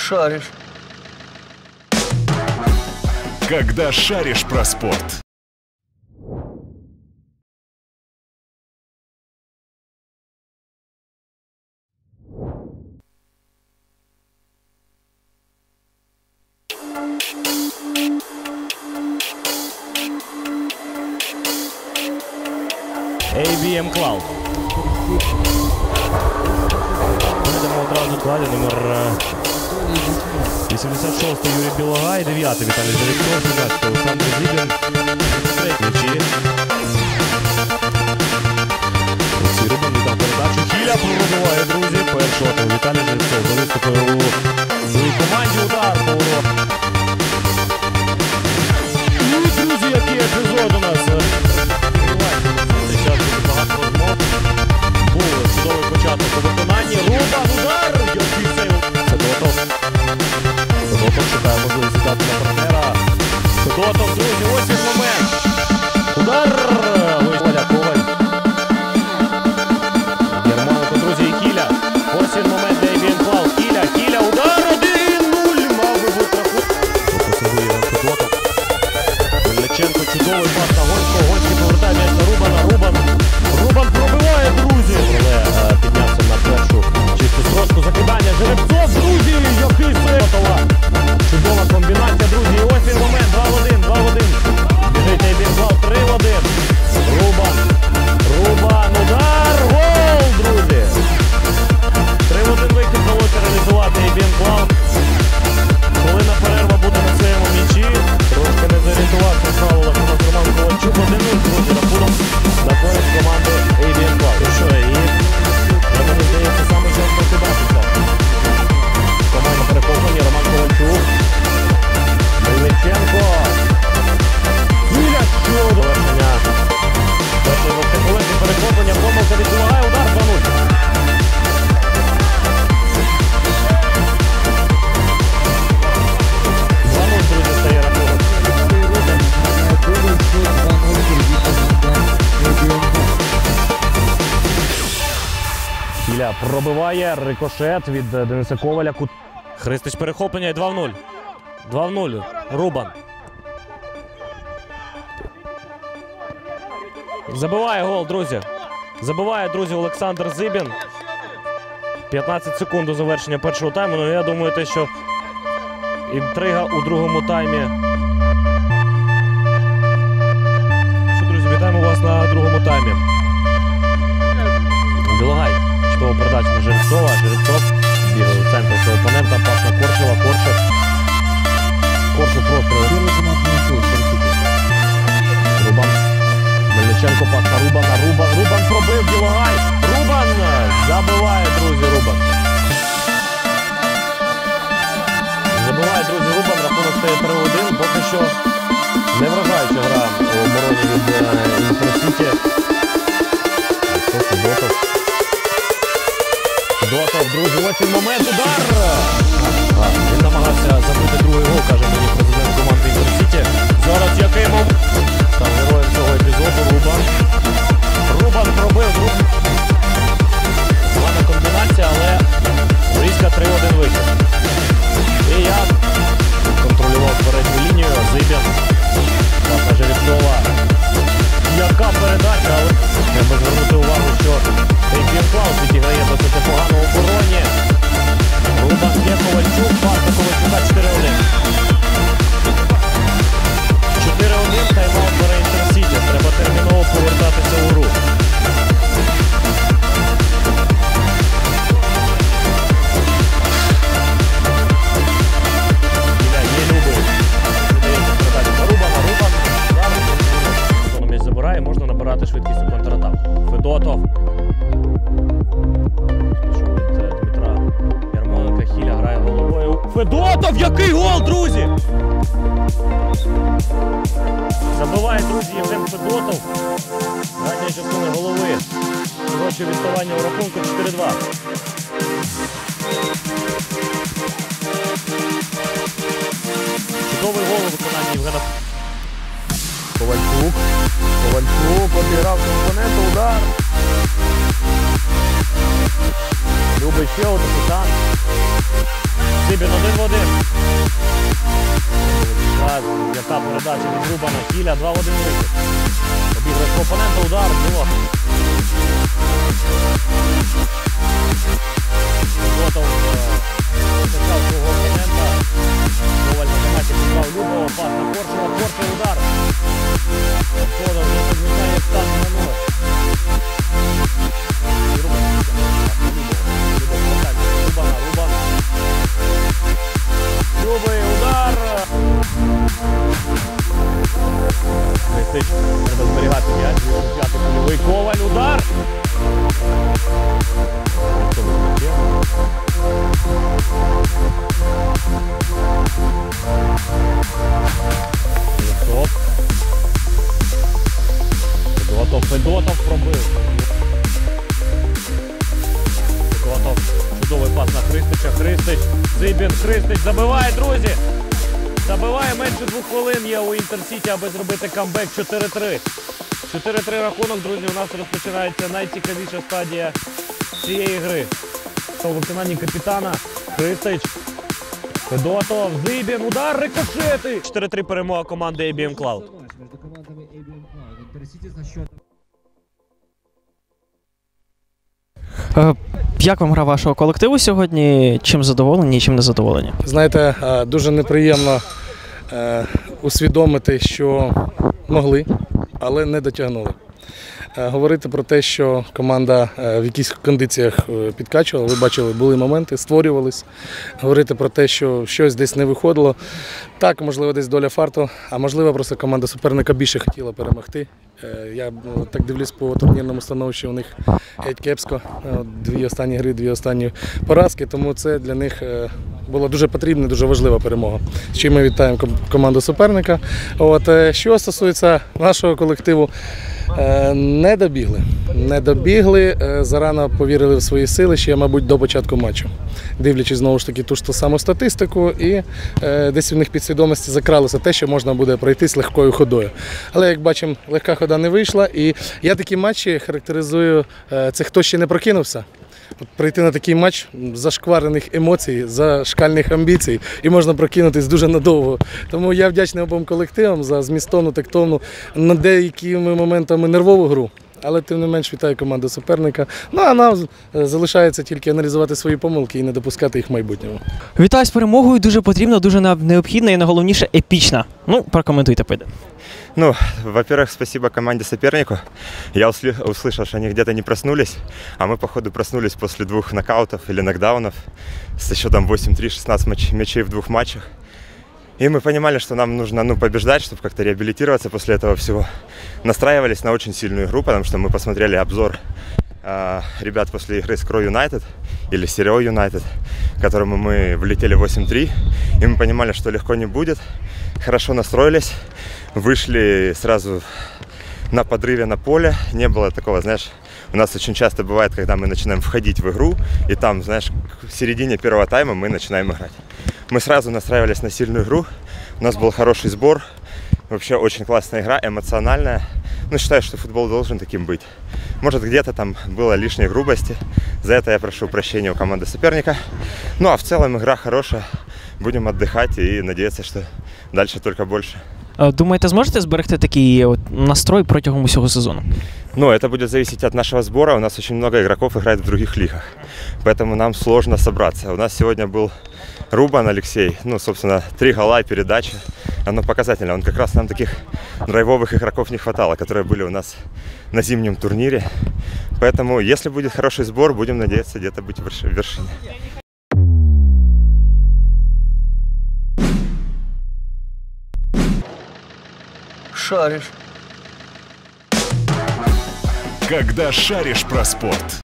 шаришь. Когда шаришь про спорт. ABM Cloud. Йдемо одразу далі. Номер 86 Юрій Білогай, 9 Віталій Жеребцов, 17 Олександр Зібін, 3 м'ячі. Олексій Рубан віддав передачу. Хіля пробиває, друзі. Першого Віталій Жеребцов виступив у своїй команді. Удар по воротах. Ну, друзі, який епізод у нас. Багато розмов. Був чудовий початок у виконанні. Рубан, удар! Який сейв! Федотов. Федотов шукає можливість віддати на партнера. Федотов, друзі, ось він момент. Удар! Вийшла Коваль. Єрмоленко, друзі, і Кіля. Ось він момент для ABM Cloud. Кіля, удар! 1-0! Мав би бути рахунок. Посилує Іван Федотов. Мельниченко, чудовий пас на Гонського. Гонський повертає м'яч на Рубана. Рубан пробиває, друзі! Але піднявся на першу чисту строчку. Закидання. Жеребцов, друзі! Який сейв! Чудова комбінація, друзі. І ось він момент. 2-1. Біжить ABM Cloud. 3-1. Рубан. Удар. Гол, друзі! 3-1 вихід вдалося реалізувати ABM Cloud. Хвилина перерва буде на своєму м'ячі. Трошки не зорієнтувався в правилах у нас Роман Ковальчук. 1-0, друзі, рахунок на користь команди ABM Cloud. І що, мені здається, саме час прокидатися. Команда перехоплення, Роман Ковальчук. Мельниченко. Хіля, що? Довершення. Першої 20 хвилин перехоплення. Помилка від Білогая. Удар 2-0. Кіля пробиває, рикошет від Дениса Коваля. Христич перехоплення і 2-0. 2-0. Рубан. Забиває гол, друзі. Забиває, друзі, Олександр Зибін. 15 секунд до завершення першого тайму. Ну, я думаю, те, що інтрига у другому таймі. Що, друзі, вітаємо вас на другому таймі. Білогай. Чудова передача на Жеребцова. Жеребцов бігає у центр свого опонента. Пас на Коршева. Коршев просто. Рубан. Мельниченко пас на Рубана. Рубан пробив. Білогай. Рубан забиває, друзі, Рубан. Забиває, друзі, Рубан. Рахунок стає 3-1. Поки що не вражаюча гра у обороні від Інтерсіті. Федотов, друзі, ось він момент, удар! Він намагався забити другий гол, каже мені президент команди Інтерсіті. Зараз Якимов став героєм цього епізоду. Рубан пробив. Гарна комбінація, але близько 3-1 вихід. І я контролював передню лінію. Зибін. Пасна Жеребцова. Яка передача, але треба звернути увагу, що ABM Cloud відіграє досить непогано в обороні. Рубан є Ковальчук, пас на Ковальчука 4-1. 4-1, тайм-аут бере Інтерсіті. Треба терміново повертатися у гру. Можна набирати швидкість у контратаку. Федотов. Спішов від Дмитра Єрмоленка. Хіля грає головою. Федотов! Який гол, друзі! Забиває, друзі, Євген Федотов. Задня частина голови. Коротше відставання у рахунку 4-2. Чудовий гол у виконанні Євгена. Ковальчук обіграв компоненту, удар. Любить ще один, капітан. Зибін 1-1. передача від Рубана. Кіля, 2 в 1 вихід. Обігрує свого опонента, удар, Федотов. Федотов почав свого опонента. Коваль на м'ячі підбав Любова, пас на Коршева, Коршев удар. Федотов вже підмінає, як стане на ноги. Любий удар. Христич, треба зберігати м'яч. П'ятий польовий Коваль, удар. Федотов пробив. Федотов. Чудовий пас на Христича. Христич. Зибін. Христич забиває, друзі. Забиває, менше 2 хвилин є у Інтерсіті, аби зробити камбек. 4-3. 4-3 рахунок, друзі. У нас розпочинається найцікавіша стадія цієї гри. У виконанні капітана Христич. Федотов. Зибін. Удар. Рикошети. 4-3 перемога команди ABM Cloud. Як вам гра вашого колективу сьогодні? Чим задоволені і чим не задоволені? Знаєте, дуже неприємно усвідомити, що могли, але не дотягнули. Говорити про те, що команда в якихось кондиціях підкачувала, ви бачили, були моменти, створювались. Говорити про те, що щось десь не виходило. Так, можливо, десь доля фарту, а можливо, просто команда суперника більше хотіла перемогти. Я так дивлюсь по турнірному становищу, у них геть кепсько. 2 останні гри, 2 останні поразки, тому це для них була дуже потрібна, дуже важлива перемога. З чим ми вітаємо команду суперника. Що стосується нашого колективу, не добігли. Не добігли, зарано повірили в свої сили ще, мабуть, до початку матчу. Дивлячись, знову ж таки, ту ж саму статистику, і десь в них підсвідомості закралося те, що можна буде пройти з легкою ходою. Але, як бачимо, легка хода не вийшла, і я такі матчі характеризую, це хто ще не прокинувся. Прийти на такий матч зашкварених емоцій, зашкальних амбіцій, і можна прокинутись дуже надовго. Тому я вдячний обом колективам за змістовну, тактовну, на деякими моментами нервову гру. Але тим не менш вітаю команду суперника. Ну а нам залишається тільки аналізувати свої помилки і не допускати їх в майбутньому. Вітаю з перемогою, дуже потрібна, дуже необхідна і найголовніше епічна. Ну, прокоментуйте, Пойде. Ну, во-первых, спасибо команде сопернику. Я услышал, что они где-то не проснулись, а мы, походу, проснулись после 2 нокаутов или нокдаунов с счетом 8-3, 16 мячей в 2 матчах. И мы понимали, что нам нужно побеждать, чтобы как-то реабилитироваться после этого всего. Настраивались на очень сильную игру, потому что мы посмотрели обзор ребят после игры с Крой Юнайтед или Стерео Юнайтед, к которому мы влетели 8-3. И мы понимали, что легко не будет. Хорошо настроились, вышли сразу на подрыве на поле. Не было такого, знаешь, у нас очень часто бывает, когда мы начинаем входить в игру, и там, знаешь, в середине первого тайма мы начинаем играть. Мы сразу настраивались на сильную игру, у нас был хороший сбор, вообще очень классная игра, эмоциональная. Ну, считаю, что футбол должен таким быть. Может, где-то там было лишней грубости, за это я прошу прощения у команды соперника. Ну, а в целом игра хорошая, будем отдыхать и надеяться, что дальше только больше. Думаєте, зможете зберегти такий настрой протягом усього сезону? Ну, это будет зависеть от нашего сбора. У нас очень много игроков играет в других лигах, поэтому нам сложно собраться. У нас сегодня был Рубан Алексей, ну, собственно, 3 гола и передачи. Оно показательно. Он как раз нам таких драйвовых игроков не хватало, которые были у нас на зимнем турнире. Поэтому, если будет хороший сбор, будем надеяться где-то быть в вершине. Шаришь. Когда шаришь про спорт.